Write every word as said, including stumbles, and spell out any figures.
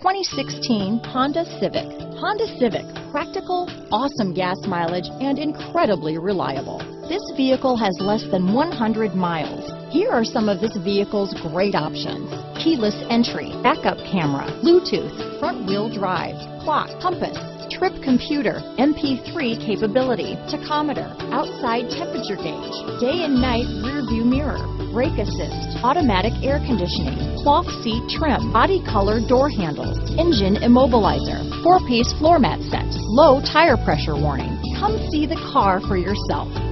twenty sixteen Honda Civic. Honda Civic, practical, awesome gas mileage, and incredibly reliable. This vehicle has less than one hundred miles. Here are some of this vehicle's great options: keyless entry, backup camera, Bluetooth, front wheel drive, clock, compass, trip computer, M P three capability, tachometer, outside temperature gauge, day and night rear view mirror, brake assist, automatic air conditioning, cloth seat trim, body color door handles, engine immobilizer, four-piece floor mat set, low tire pressure warning. Come see the car for yourself.